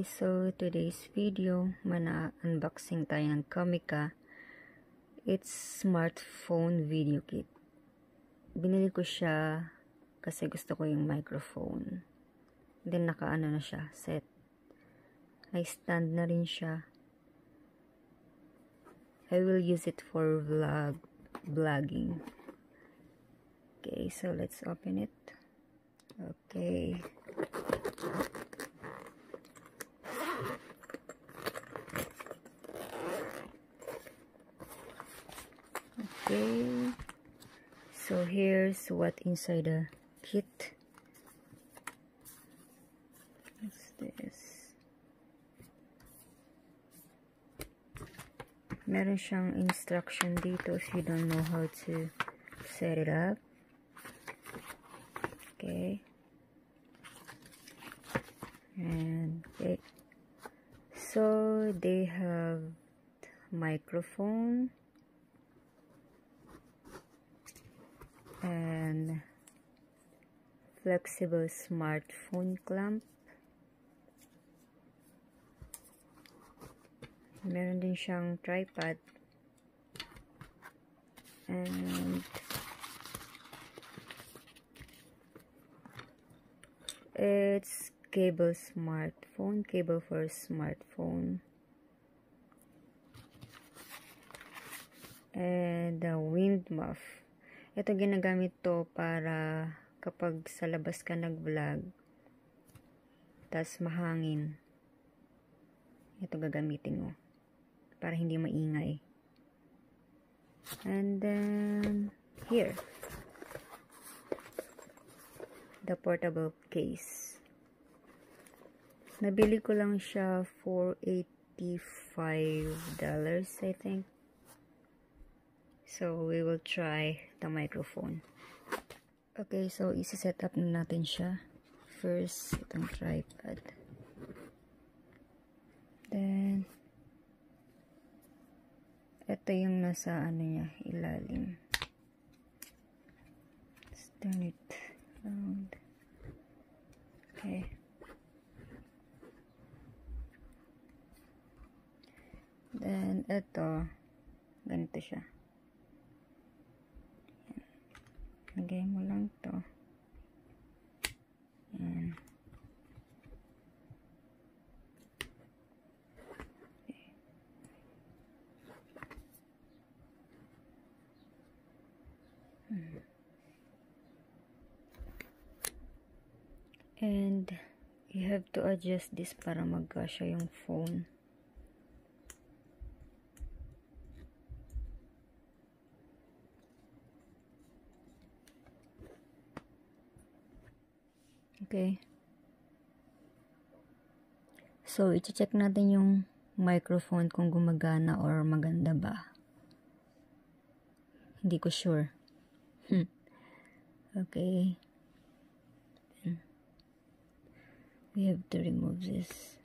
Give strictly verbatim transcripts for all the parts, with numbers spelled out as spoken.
guys, so today's video, mana-unboxing tayo ng Comica. It's smartphone video kit. Binili ko siya kasi gusto ko yung microphone. Then naka-ano na siya, set. May stand na rin siya. I will use it for vlog, vlogging. Okay, so let's open it. Okay. Okay, so here's what inside the kit. What's this? Meron siyang instruction dito if you don't know how to set it up. Okay. And okay. So they have microphone and flexible smartphone clamp. Meron din siyang tripod and it's cable smartphone, cable for smartphone, and the wind muff. Ito ginagamit to para kapag sa labas ka nag-vlog, tas mahangin. Ito gagamitin mo para hindi maingay. And then here, the portable case. Nabili ko lang siya for eighty-five dollars, I think. So we will try the microphone. Okay, so isi-set up na natin siya. First, itong tripod. Then ito yung nasa ano niya, ilalim. Let's turn it around. Okay. Then ito, ganito siya. Lagay mo lang to. Yan. Okay. Hmm. And you have to adjust this para magkasya yung phone. Okay. So, i-check natin yung microphone kung gumagana or maganda ba. Hindi ko sure. Hmm. Okay. We have to remove this.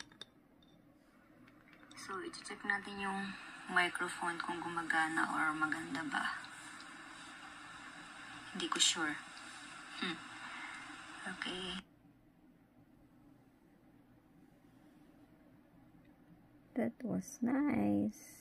So, i-check natin yung microphone kung gumagana or maganda ba. Hindi ko sure. Hmm. Okay. That was nice.